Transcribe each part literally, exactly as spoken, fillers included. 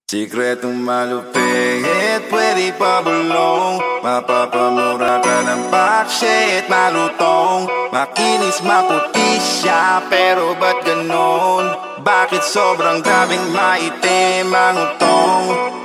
Sikretong malupit, pwede pa bulong. Mapapamura ka ng bakshit, malutong. Makinis, maputi siya, pero ba't ganon? Bakit sobrang grabing maitim ang utong?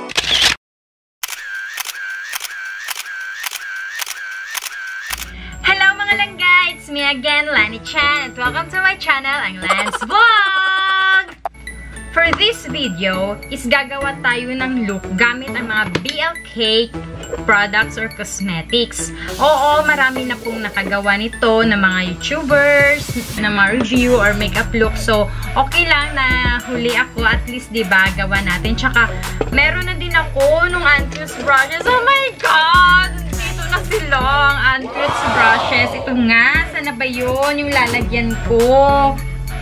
Hello mga langga! It's me again, Lani Chan, and welcome to my channel, ang Lance Vlog! For this video, is gagawa tayo ng look gamit ang mga B L K products or cosmetics. Oo, marami na pong nakagawa nito ng mga YouTubers, na mga review or makeup look. So, okay lang na huli ako. At least, diba, gawa natin. Tsaka, meron na din ako nung Antlers brushes. Oh my God! Dito na sila ang Antlers brushes. Ito nga, sana ba yun yung lalagyan ko?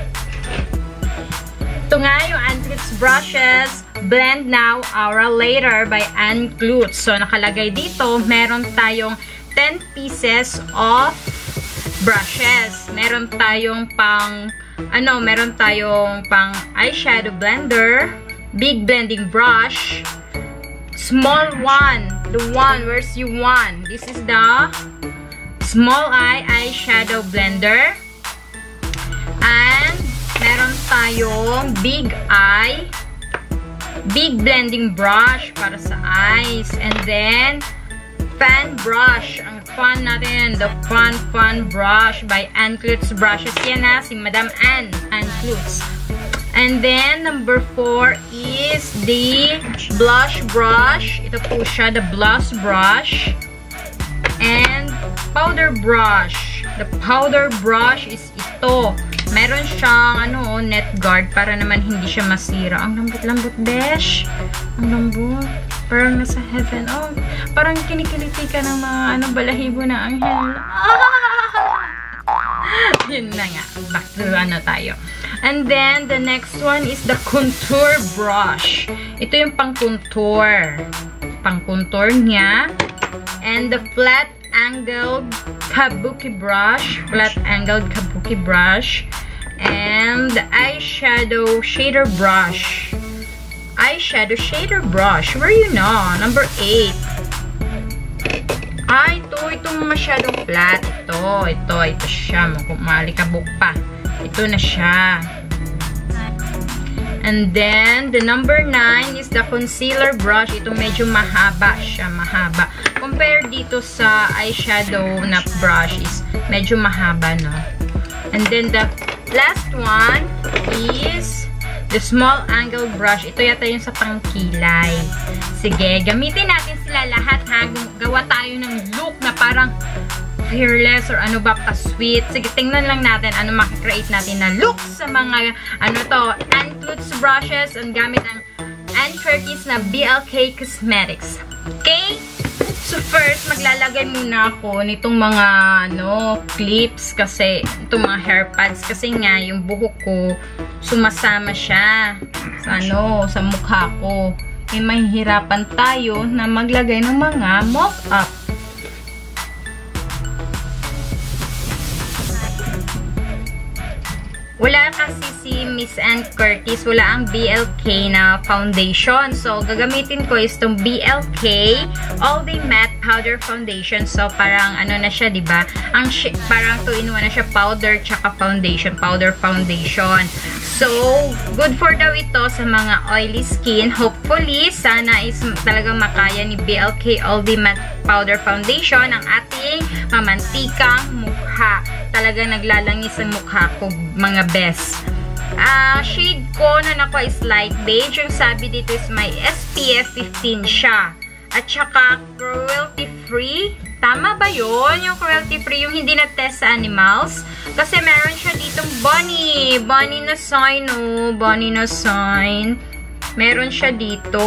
Ito nga yung Antlers brushes, Blend Now, Aura Later by Ann Klutz. So, nakalagay dito, meron tayong ten pieces of brushes. Meron tayong pang, ano, meron tayong pang eyeshadow blender, big blending brush, small one, the one, where's you one? This is the small eye eyeshadow blender, and meron tayong big eye, big blending brush para sa eyes. And then, fan brush. Ang fun natin, the fun, fun brush by Ann Klutz Brushes. Yan na, si Madam Ann, Ann Klutz. And then, number four is the blush brush. Ito po siya, the blush brush. And powder brush. The powder brush is ito. Meron siyang, ano, net guard para naman hindi siya masira. Ang lambot-lambot, besh. Ang lambot. Parang nasa heaven. Oh, parang kinikiliti ka ng mga, ano, balahibo na anghel. Ah! Yun na nga. Back to, ano, tayo. And then, the next one is the contour brush. Ito yung pang-contour. Pang-contour niya. And the flat angled kabuki brush. Flat angled kabuki brush. And the eyeshadow shader brush. Eyeshadow shader brush. Where you na? Number eight. Ah, ito. Itong masyadong flat. Ito. Ito. Ito siya. Malikabok pa. Ito na siya. And then, the number nine is the concealer brush. Ito medyo mahaba siya. Mahaba. Compare dito sa eyeshadow na brush is medyo mahaba, no? And then, the last one is the small angle brush. Ito yata yung sa pangkilay. Sige, gamitin natin sila lahat, ha? Gawa tayo ng look na parang fearless or ano ba, pa-sweet. Sige, tingnan lang natin ano makikreate natin na look sa mga, ano to, Ann Klutz brushes and gamit ang Ann Curtis na B L K Cosmetics. Okay? So, first, maglalagay muna ako nitong mga, ano, clips kasi, itong mga hair pads kasi nga, yung buhok ko, sumasama siya sa, ano, sa mukha ko. Eh, mahihirapan tayo na maglagay ng mga mock-up. Wala kasi si Miss Ann Curtis, wala ang B L K na foundation. So, gagamitin ko is itong B L K All Day Matte Powder Foundation. So, parang ano na siya, diba? Ang parang two in one na siya, powder tsaka foundation. Powder foundation. So, good for daw ito sa mga oily skin. Hopefully, sana is talagang makaya ni B L K All Day Matte Powder Foundation ang ating mamantikang mukha. Talagang naglalangis ang mukha ko, mga best. Uh, shade ko na nakuha is light beige. Yung sabi dito is may S P F fifteen siya. At saka cruelty free. Tama ba yun? Yung cruelty free, yung hindi na-test sa animals. Kasi meron siya ditong bunny. Bunny na sign, oh. Bunny na sign. Meron siya dito.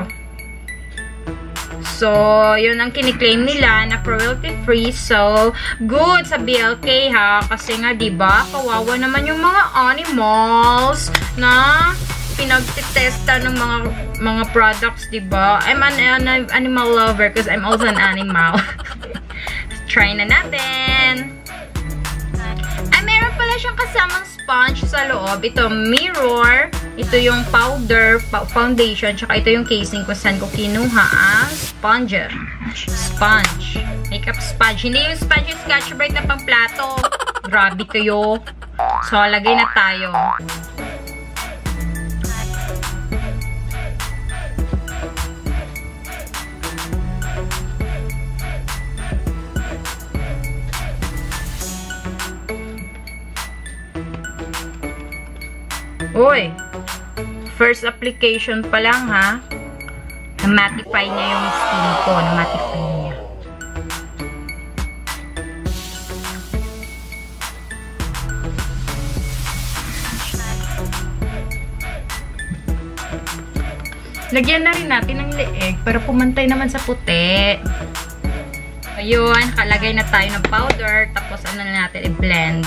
So, yun ang kiniklaim nila na cruelty-free. So, good sa B L K, ha? Kasi nga, diba, kawawa naman yung mga animals na pinagtitesta ng mga mga products, diba? I'm an, an animal lover because I'm also an animal. Try na natin. Ay, meron pala siyang kasamang sponge sa loob. Ito, mirror. Ito yung powder, foundation. Tsaka ito yung casing kung saan ko kinuha ang sponger. Sponge. Makeup sponge. Hindi yung sponge yung Scotch-Brite na pang plato. Grabe kayo. So, lagay na tayo. Uy, first application pa lang ha. Na-mattify niya yung skin ko. Na-mattify niya. Lagyan na rin natin ng leeg para pumantay naman sa puti. Ayun, nakalagay na tayo ng powder. Tapos ano na natin, i-blend.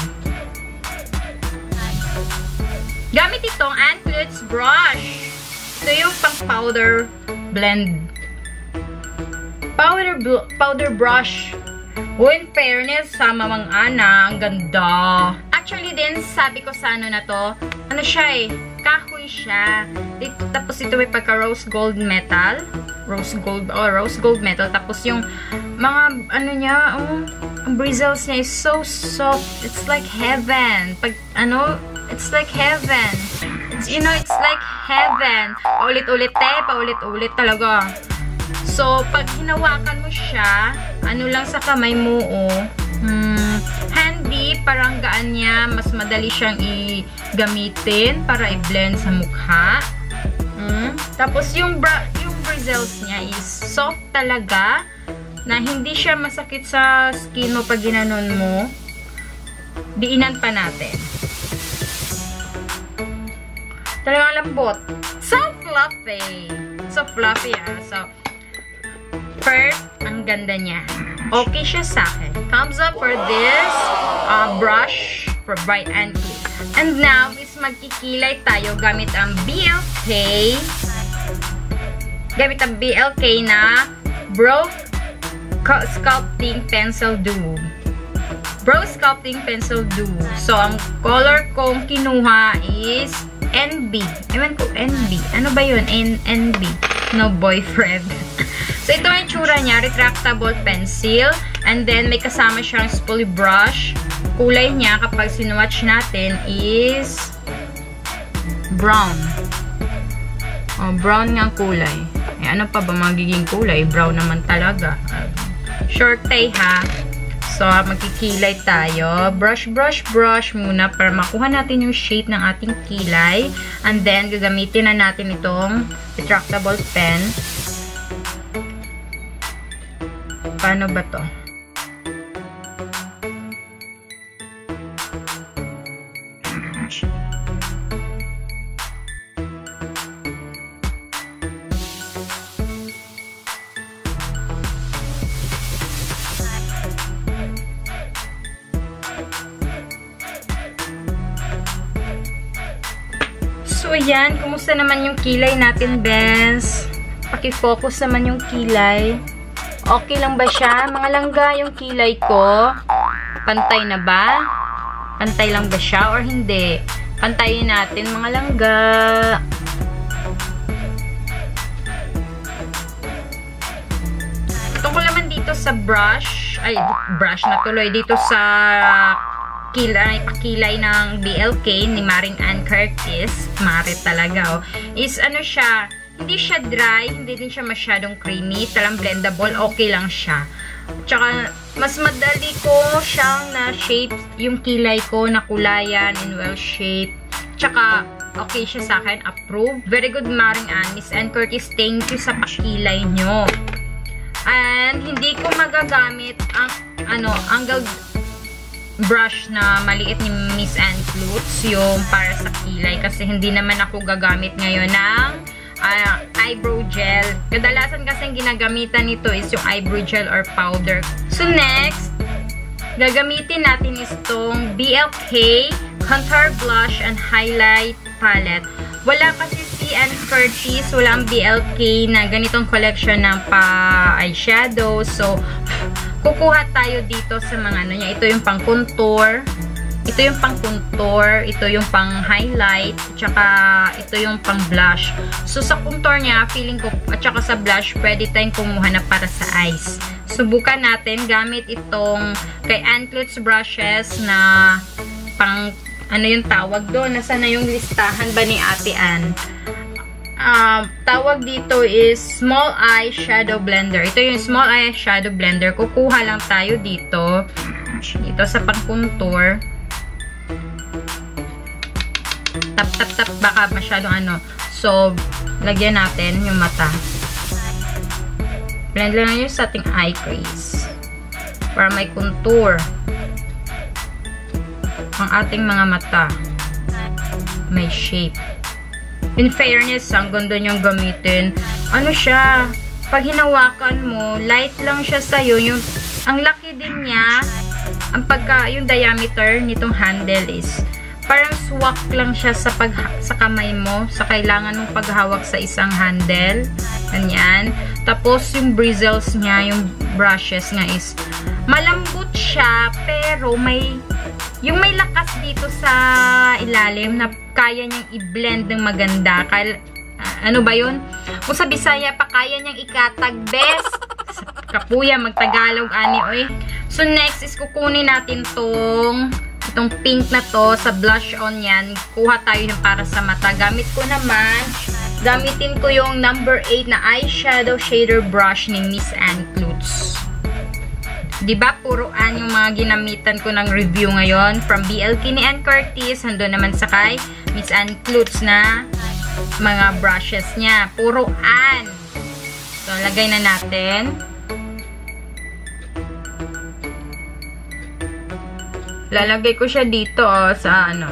Gamit itong Ann Klutz brush. Ito yung pang powder blend. Powder powder brush. Oh, in fairness, sa Mamang Ana, ang ganda. Actually din, sabi ko sa ano na to, ano siya eh, kahoy siya. Dito, tapos ito may pagka rose gold metal. Rose gold, oh, rose gold metal. Tapos yung mga, ano niya, oh, ang bristles niya is so soft. It's like heaven. Pag, ano, it's like heaven. It's, you know, it's like heaven. Paulit-ulit eh, paulit-ulit talaga. So, pag hinawakan mo siya, ano lang sa kamay mo, oh, hmm, handy, parang gaan niya, mas madali siyang i-gamitin para i-blend sa mukha. Hmm. Tapos, yung, yung bristles niya is soft talaga, na hindi siya masakit sa skin mo pag ginanon mo. Diinan pa natin. Talagang lambot. So fluffy. So fluffy, ah. So, first, ang ganda niya. Okay siya sa akin. Thumbs up for this uh, brush for by Ann Klutz. And now, is magkikilay tayo gamit ang B L K. Gamit ang B L K na Brow Sculpting Pencil Duo. Brow Sculpting Pencil Duo. So, ang color kong kinuha is N B. Ewan ko, N B. Ano ba yun? N NB. No boyfriend. So, ito ang itsura niya. Retractable pencil. And then, may kasama siyang spoolie brush. Kulay niya, kapag sinwatch natin, is brown. Oh, brown nga kulay. Eh, ano pa ba magiging kulay? Brown naman talaga. Uh, short tay, ha? So, magkikilay tayo. Brush, brush, brush muna para makuha natin yung shape ng ating kilay. And then, gagamitin na natin itong retractable pen. Paano ba to? So, ayan. Kumusta naman yung kilay natin, Bens? Paki-focus naman yung kilay. Okay lang ba siya? Mga langga yung kilay ko. Pantay na ba? Pantay lang ba siya or hindi? Pantayin natin, mga langga. Tungkol naman dito sa brush. Ay, brush na tuloy. Dito sa kilay, pakilay ng B L K ni Maring Ann Curtis, Mare talaga, oh, is ano siya, hindi siya dry, hindi din siya masyadong creamy, talang blendable, okay lang siya. Tsaka, mas madali ko siyang na-shape yung kilay ko, na kulayan and well-shaped. Tsaka, okay siya sa akin, approve. Very good, Maring Ann. Miss Ann Curtis, thank you sa pakilay nyo. And, hindi ko magagamit ang, ano, angled brush na maliit ni Miss Ann Klutz, yung para sa kilay, kasi hindi naman ako gagamit ngayon ng uh, eyebrow gel. Kadalasan kasi ginagamitan nito is yung eyebrow gel or powder. So next, gagamitin natin is itong B L K Contour Blush and Highlight Palette. Wala kasi si Ann Curtis, wala ang B L K na ganitong collection ng pa-eyeshadow. So, kukuha tayo dito sa mga ano niya. Ito yung pang contour. Ito Ito yung pang contour, ito yung pang highlight, at saka ito yung pang blush. So, sa contour niya, feeling ko, at saka sa blush, pwede tayong kumuha na para sa eyes. Subukan natin gamit itong kay Ann Klutz brushes na pang, ano yung tawag doon? Nasaan na yung listahan ba ni Ate Ann? Uh, tawag dito is Small Eye Shadow Blender. Ito yung Small Eye Shadow Blender. Kukuha lang tayo dito. Dito sa pang contour. Tap, tap, tap. Baka masyadong ano. So, lagyan natin yung mata. Blend lang yun sa ating eye crease. Para may contour. Ang ating mga mata. May shape. In fairness, ang ganda niyong gamitin. Ano siya? Pag hinawakan mo, light lang siya sa'yo. Yung, ang laki din niya. Ang pagka, yung diameter nitong handle is parang swak lang siya sa pag sa kamay mo, sa kailangan mong paghawak sa isang handle. Ganyan. Tapos yung bristles niya, yung brushes nga is malambot siya, pero may yung may lakas dito sa ilalim na kaya niyang i-blend ng maganda. Kaya, uh, ano ba yun? Kung sa Bisaya pa, kaya niyang ikatag best. Kapuya, magtagalog ani oy. So next is kukunin natin tong itong pink na to sa blush on yan. Kuha tayo ng para sa mata. Gamit ko naman, gamitin ko yung number eight na eyeshadow shader brush ni Miss Ann Klutz. Diba, puro an yung mga ginamitan ko ng review ngayon. From B L K ni Ann Curtis, hando naman sa kay Miss Ann Klutz na mga brushes niya. Puro an. So, lagay na natin. Lalagay ko siya dito oh, sa ano.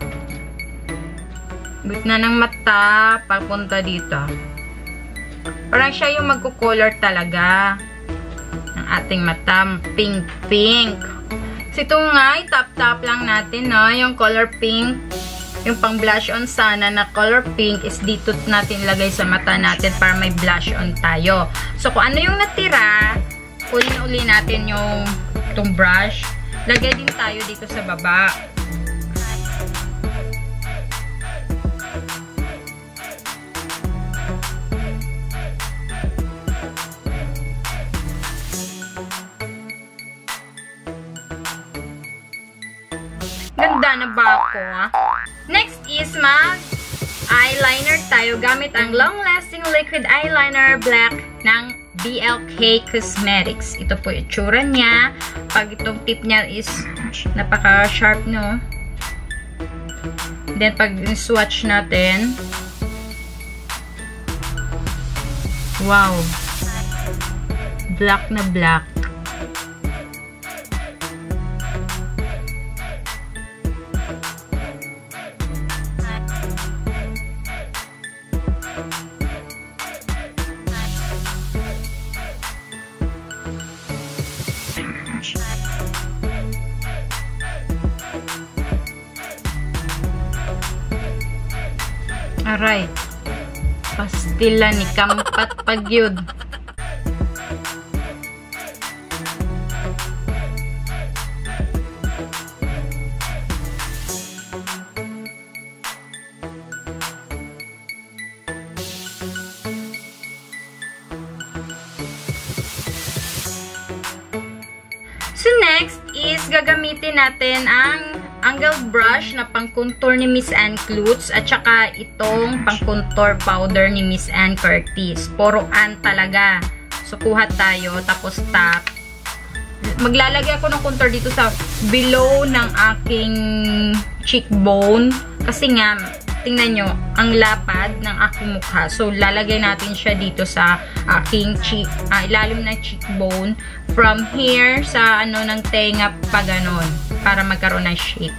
Gitna ng mata, papunta dito. Parang siya yung magko-color talaga ng ating mata, pink-pink. So, ito nga, i-tap-tap lang natin, no? Yung color pink, yung pang blush on sana na color pink is dito natin ilagay sa mata natin para may blush on tayo. So, kung ano yung natira, uli-uli natin yung itong brush. Lagay din tayo dito sa baba. Ganda na ba ako, ha? Next is mag eyeliner tayo gamit ang long-lasting liquid eyeliner black ng B L K Cosmetics. Ito po yung tsura niya. Pag itong tip niya is napaka-sharp, no? Then, pag swatch natin, wow! Black na black. Aray, pastila ni kampat pagyud. So next is gagamitin natin ang angled brush na pang-contour ni Miss Ann Klutz at saka itong pang-contour powder ni Miss Ann Curtis. Puro an talaga. So, kuha tayo. Tapos, tap. Maglalagay ako ng contour dito sa below ng aking cheekbone. Kasi nga, tingnan nyo, ang lapad ng aking mukha. So, lalagay natin siya dito sa aking cheek, ah, ilalim ng cheekbone. From here, sa ano ng tenga pa ganon. Para magkaroon ng shape.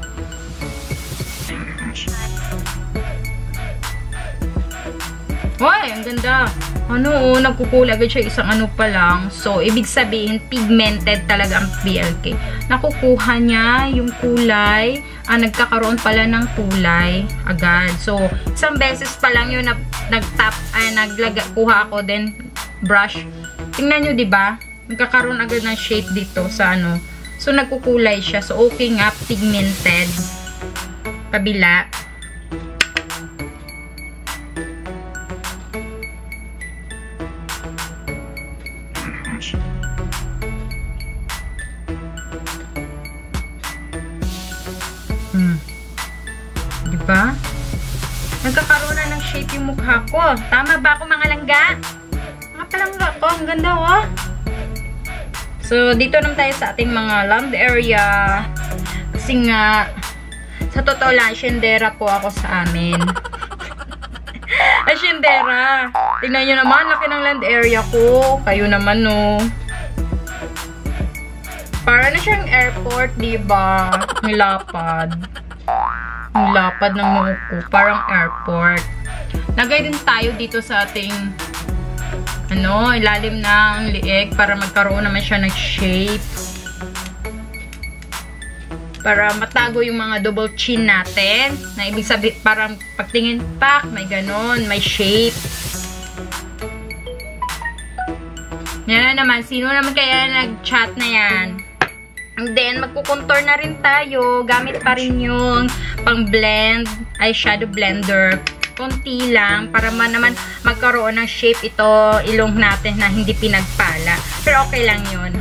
Wow, ang ganda. Ano, oh, nagkukulay agad siya isang ano pa lang. So, ibig sabihin, pigmented talaga ang B L K. Nakukuha niya yung kulay. Ah, nagkakaroon pala ng kulay agad. So, isang beses pa lang yun, nag-tap, ay, naglaga, kuha ako din, brush. Tingnan nyo, diba? Nagkakaroon agad ng shape dito sa ano, So, nagkukulay siya. So, okay nga. Pigmented. Kabila. Hmm. Diba? Nagkakaroon na ng shape yung mukha ko. Tama ba ako, mga langga? Mga palangga ko. Ang ganda, oh. So, dito naman tayo sa ating mga land area. Kasi nga, sa totoo lang, asyendera po ako sa amin. Asyendera. Tingnan nyo naman, laki ng land area ko. Kayo naman, no. Para na siyang airport, diba? May lapad. May lapad ng muko. Parang airport. Lagay din tayo dito sa ating ano, ilalim ng liig para magkaroon naman siya ng shape. Para matago yung mga double chin natin. Na ibig sabihin, parang pagtingin pak, may ganon, may shape. Yan na naman. Sino naman kaya nag-chat na yan? And then, magkukontour na rin tayo. Gamit pa rin yung pang-blend, eyeshadow blender. Konti lang, para man naman magkaroon ng shape ito, ilong natin na hindi pinagpala. Pero okay lang yun.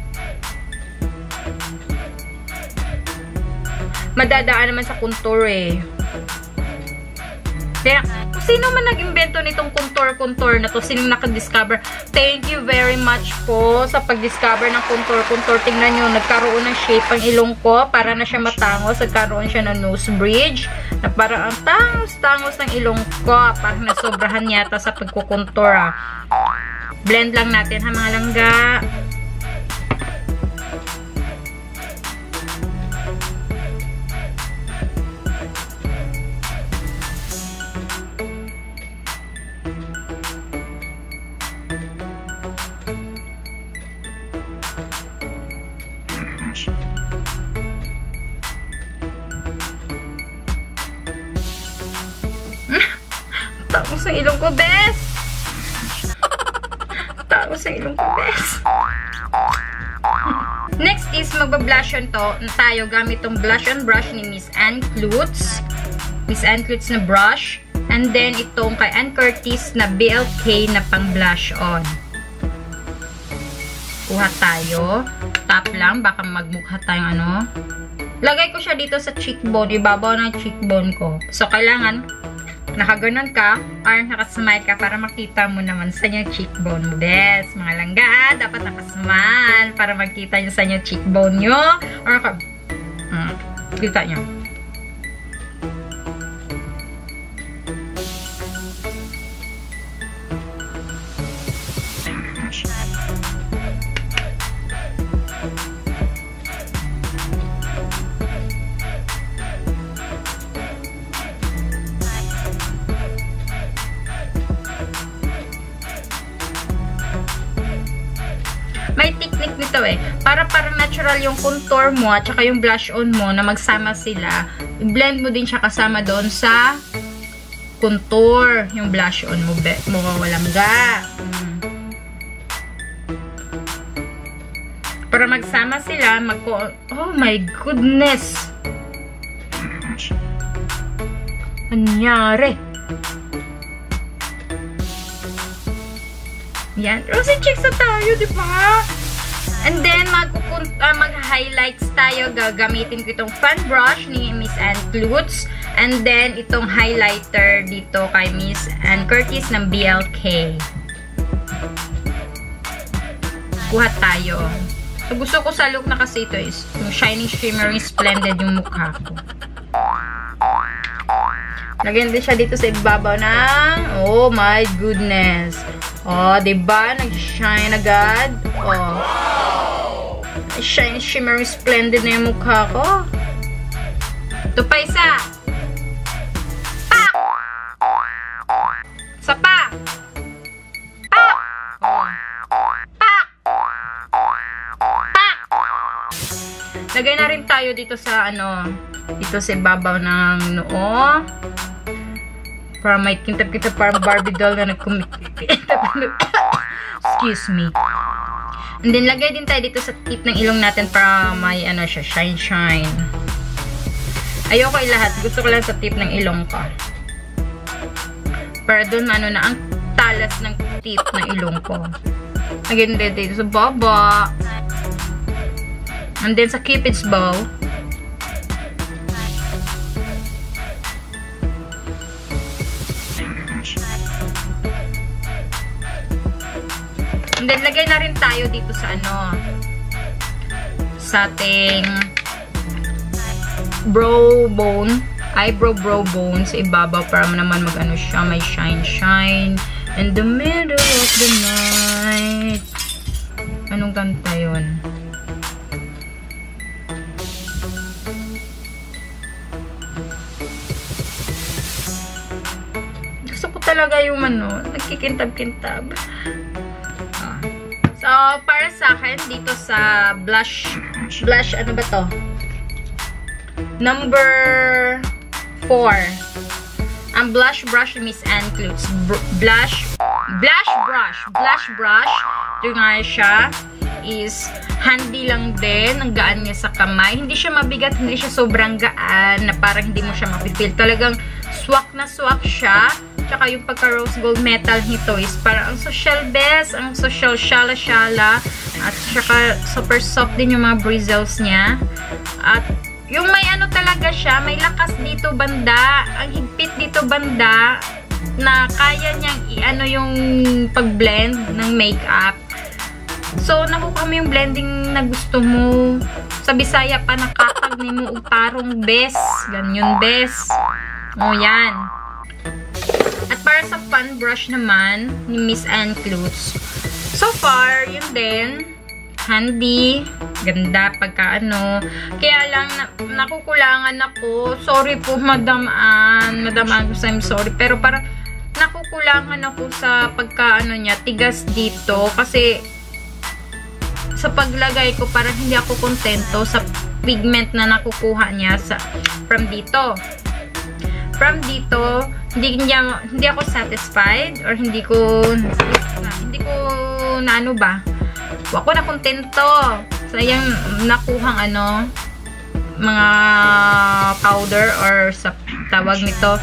Madadaan naman sa contour eh. Kaya, kung sino man nag-invento nitong contour-contour na to, sinong nakadiscover, thank you very much po sa pag-discover ng contour-contour. Tingnan nyo, nagkaroon ng shape ang ilong ko, para na siya matangos, nagkaroon siya ng nose bridge, na parang ang tangos-tangos ng ilong ko, parang nasobrahan yata sa pagkukontour ah. Blend lang natin ha, mga langga. Tangos ang ilong ko, bes! Tangos ang ilong ko, bes! Next is, magbablush on to tayo gamit tong blush on brush ni Miss Ann Klutz. Miss Ann Klutz na brush. And then, itong kay Ann Curtis na B L K na pang blush on. Kuha tayo. Tap lang, baka magmukha tayong ano. Lagay ko siya dito sa cheekbone, ibabaw ng cheekbone ko. So, kailangan nakaganon ka or nakasmile ka para makita mo naman sa yung cheekbone mo. Bes, mga langga, dapat nakasmile para makita nyo sa yung cheekbone nyo. Or, hmm, kita nyo. May technique nito eh. Para parang natural yung contour mo at saka yung blush on mo na magsama sila. I-blend mo din siya kasama doon sa contour. Yung blush on mo. Mukhang walang ga. Hmm. Para magsama sila, mag- oh my goodness! Anyari? Yan. Rosy cheeks na tayo, di ba? And then, uh, mag-highlights tayo. Gagamitin ko itong fan brush ni Miss Ann Klutz. And then, itong highlighter dito kay Miss Ann Curtis ng B L K. Kuha tayo. So, gusto ko sa look na kasi ito is yung shining, shimmering, splendid yung mukha ko. Lagyan din siya dito sa ibabaw ng, oh my goodness. Oh, diba? Nag-shine agad. Oh. Shine, shimmering, splendid na yung mukha ko. Ito pa isa. Pak! Isa pa. Pak! Oh. Pak! Pak! Lagay na rin tayo dito sa ano, dito sa ibabaw ng noo. Para may kintab-kintab parang Barbie doll na nagkumikita. Excuse me. And then, lagay din tayo dito sa tip ng ilong natin para may, ano siya, shine, shine. Ayoko ay lahat. Gusto ko lang sa tip ng ilong ko. Para dun, ano na, ang talas ng tip ng ilong ko. Again, dito sa baba. And then, sa Cupid's bow. And then, lagay na rin tayo dito sa ano, sa ating brow bone, eyebrow brow bone sa ibabaw para naman mag-ano siya, may shine, shine in the middle of the night. Anong kanta yun? Gusto ko talaga yung ano, nagkikintab-kintab. So, para sa akin, dito sa blush, blush, ano ba to? Number four. Ang blush brush ni Miss Ann Klutz. Blush, blush brush. Blush brush. Ito nga siya. Is handy lang din. Ang gaan niya sa kamay. Hindi siya mabigat. Hindi siya sobrang gaan na parang hindi mo siya mapipil. Talagang swak na swak siya. Tsaka yung pagka-rose gold metal nito is parang ang social best, ang social shala-shala. At tsaka super soft din yung mga bristles niya. At yung may ano talaga siya, may lakas dito banda, ang higpit dito banda, na kaya niyang i-ano yung pag-blend ng makeup. So, nakuha mo yung blending na gusto mo. Sa Bisaya pa, nakatag ni mo utarong bes. Ganyan bes. O, yan. At para sa fun brush naman ni Miss Ann Klutz, so far, yun din, handy, ganda pagka ano. Kaya lang, na, nakukulangan ako. Sorry po, Madam Ann. Madam Ann, I'm sorry. Pero parang, nakukulangan ako sa pagka ano niya, tigas dito. Kasi, sa paglagay ko, parang hindi ako kontento sa pigment na nakukuha niya sa, from dito. From dito, hindi niya, hindi ako satisfied or hindi ko hindi ko na ano ba, ako na kontento. Sayang nakuhang ano, mga powder or sa tawag nito.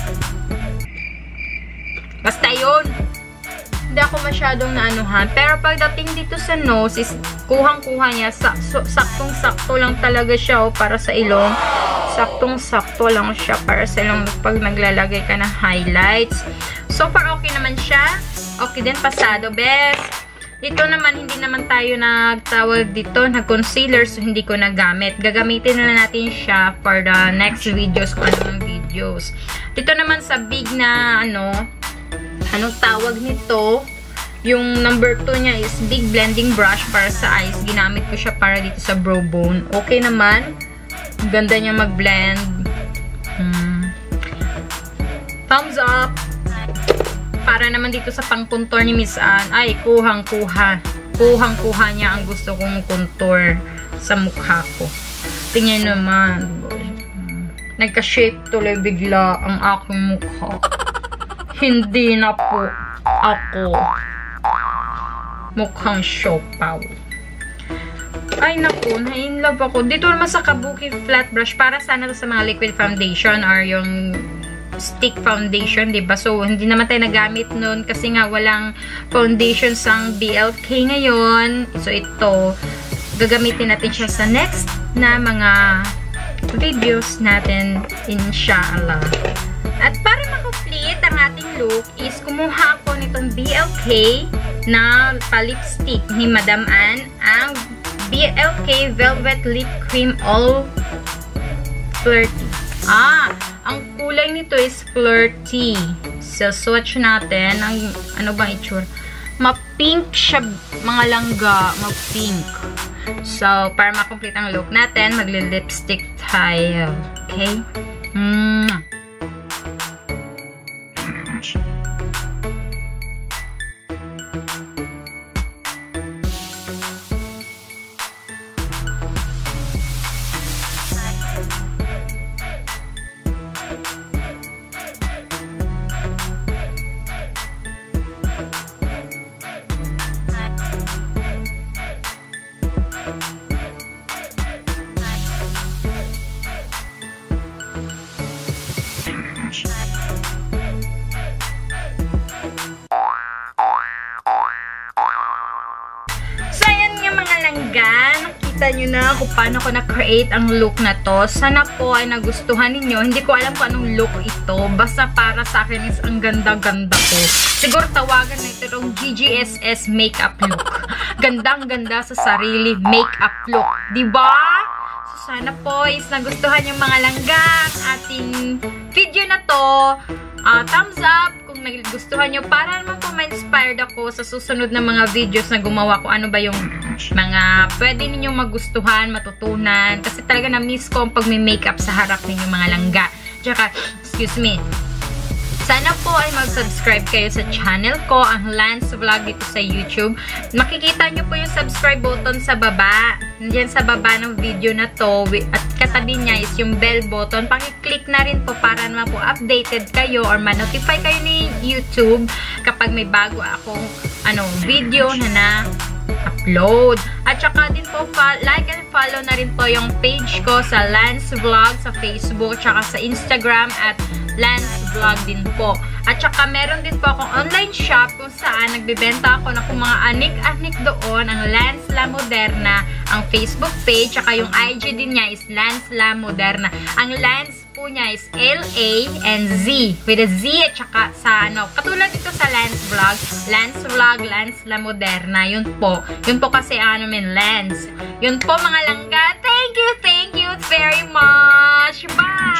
Basta yun. Hindi ako masyadong naanuhan. Pero pagdating dito sa nose, is kuhang-kuha niya. Saktong-sakto lang talaga siya oh, para sa ilong. Saktong-sakto lang siya para sa ilong pag naglalagay ka ng highlights. So far, okay naman siya. Okay din, pasado. Best. Dito naman, hindi naman tayo nagtawag dito, nag-concealer, so hindi ko nagamit. Gagamitin na natin siya for the next videos kung anong videos. Dito naman sa big na, ano, anong tawag nito? Yung number two niya is big blending brush para sa eyes. Ginamit ko siya para dito sa brow bone. Okay naman. Ganda niya mag-blend. Hmm. Thumbs up. Para naman dito sa pang-contour ni Miss Ann. Ay, kuhang-kuha. Kuhang-kuha niya ang gusto kong contour sa mukha ko. Tingnan naman. Nagka-shape tuloy bigla ang aking mukha. Hindi na po ako mukhang siopaw. Ay naku, na-inlove ako. Dito naman sa Kabuki flat brush, para sana to sa mga liquid foundation or yung stick foundation, diba? So, hindi naman tayo nagamit nun kasi nga walang foundation sang B L K ngayon. So, ito, gagamitin natin siya sa next na mga videos natin, inshallah. At para ma-complete ang ating look is kumuha ako nitong B L K na pa-lipstick ni Madam Ann, ang B L K Velvet Lip Cream All Flirty. Ah, ang kulay nito is flirty. So, swatch natin. Ang, ano bang itsura? Ma-pink siya, mga langga. Ma-pink. So, para ma-complete ang look natin, magli-lipstick tayo. Okay? Mm. nakita nyo na kung paano ko na-create ang look na to. Sana po ay nagustuhan ninyo. Hindi ko alam kung anong look ito. Basta para sa akin is ang ganda-ganda ko. Siguro tawagan na ito ng G G S S makeup look. Gandang-ganda sa sarili makeup look. Diba? So, sana po is nagustuhan yung mga langgang ating video na to. Uh, thumbs up kung nagustuhan nyo para naman po ma-inspired ako sa susunod na mga videos na gumawa ko. Ano ba yung mga pwede ninyong magustuhan, matutunan. Kasi talaga na-miss ko ang pag-makeup sa harap ninyong mga langga. Tsaka, excuse me, sana po ay mag-subscribe kayo sa channel ko, ang Lance Vlog dito sa YouTube. Makikita nyo po yung subscribe button sa baba. Nandiyan sa baba ng video na to. At katabi niya is yung bell button. Pakiclick na rin po para naman po updated kayo or ma-notify kayo ni YouTube kapag may bago akong ano, video na na upload. At saka din po, like and follow na rin po yung page ko sa Lance Vlog sa Facebook, tsaka sa Instagram at Lance Vlog din po. At saka meron din po akong online shop kung saan nagbibenta ako ng kung mga anik-anik doon, ang Lance La Moderna, ang Facebook page, tsaka yung I G din niya is Lance La Moderna. Ang Lance po niya is L A and Z, with a Z at saka sa ano, katulad ito sa Lance Vlog, Lance Vlog, Lance La Moderna, yun po. Yun po kasi ano min, Lance. Yun po mga langga. Thank you, thank you very much. Bye!